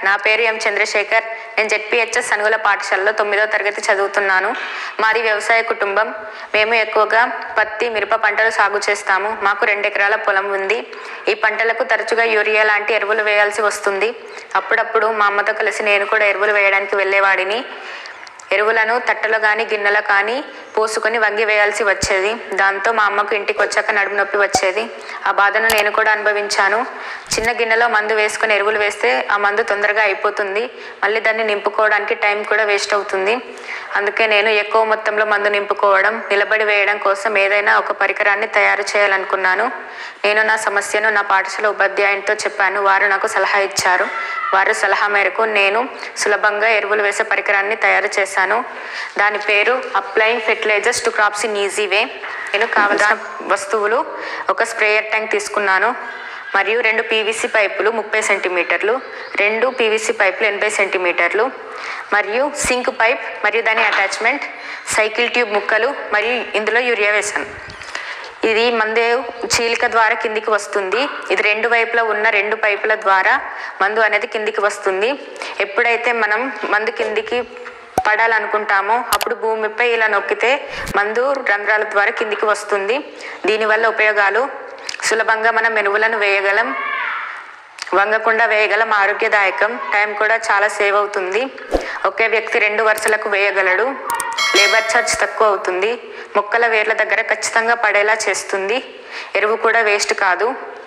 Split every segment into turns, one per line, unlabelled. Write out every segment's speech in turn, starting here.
నా పేరు ఎం చంద్రశేఖర్. నేను జెడ్పీహెచ్ఎస్ సనుగుల పాఠశాలలో 9వ తరగతి చదువుతున్నాను. మాది వ్యవసాయ కుటుంబం. మేము ఎక్కువగా పత్తి, మిరప పంటలు సాగు చేస్తాము. మాకు 2 ఎకరాల పొలం ఉంది. ఈ పంటలకు తరచుగా యూరియా లాంటి ఎరువులు వేయాల్సి వస్తుంది. అప్పుడప్పుడు మా అమ్మతో కలిసి నేను కూడా ఎరువులు వేయడానికి వెళ్ళేవాడిని. ఎరువులను తట్టలో కానీ గిన్నెలో కానీ పోసుకొని వంగి వేయాల్సి వచ్చేది. దాంతో మా అమ్మకు ఇంటికి వచ్చాక నడుము నొప్పి వచ్చేది. ఆ బాధను నేను కూడా అనుభవించాను. చిన్న గిన్నెలో మందు వేసుకొని ఎరువులు వేస్తే ఆ మందు తొందరగా అయిపోతుంది. మళ్ళీ దాన్ని నింపుకోవడానికి టైం కూడా వేస్ట్ అవుతుంది. అందుకే నేను ఎక్కువ మొత్తంలో మందు నింపుకోవడం, నిలబడి వేయడం కోసం ఏదైనా ఒక పరికరాన్ని తయారు చేయాలనుకున్నాను. నేను నా సమస్యను నా పాఠశాల ఉపాధ్యాయునితో చెప్పాను. వారు నాకు సలహా ఇచ్చారు. వారి సలహా మేరకు నేను సులభంగా ఎరువులు వేసే పరికరాన్ని తయారు చేశాను. దాని పేరు applying fertilizers to crops in easy way. నేను కావలసిన వస్తువులు: ఒక స్ప్రేయర్ ట్యాంక్ తీసుకున్నాను, మరియు 2 PVC పైపులు 30 సెంటీమీటర్లు, 2 PVC పైపులు 80 సెంటీమీటర్లు, మరియు సింక్ పైప్ మరియు దాని అటాచ్మెంట్, సైకిల్ ట్యూబ్ ముక్కలు, మరియు ఇందులో యూరియా వేశాను. ఇది మందు చీలిక ద్వారా కిందికి వస్తుంది. ఇది 2 వైపులా ఉన్న 2 పైపుల ద్వారా మందు అనేది కిందికి వస్తుంది. ఎప్పుడైతే మనం మందు కిందికి పడాలనుకుంటామో అప్పుడు భూమిపై ఇలా నొక్కితే మందు రంధ్రాల ద్వారా కిందికి వస్తుంది. దీనివల్ల ఉపయోగాలు: సులభంగా మనం ఎరువులను వేయగలం, వంగకుండా వేయగలం, ఆరోగ్యదాయకం, టైం కూడా చాలా సేవ్ అవుతుంది. ఒకే వ్యక్తి 2 వరుసలకు వేయగలడు, లేబర్ ఛార్జ్ తక్కువ అవుతుంది, మొక్కల వేర్ల దగ్గర ఖచ్చితంగా పడేలా చేస్తుంది, ఎరువు కూడా వేస్ట్ కాదు,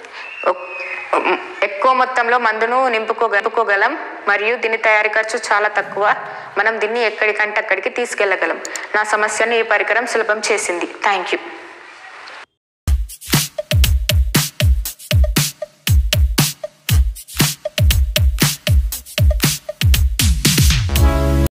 ఎక్కువ మొత్తంలో మందును నింపుకోగలం, మరియు దీని తయారీ ఖర్చు చాలా తక్కువ. మనం దీన్ని ఎక్కడికంటే అక్కడికి తీసుకెళ్ళగలం. నా సమస్యను ఈ పరికరం సులభం చేసింది. Thank you.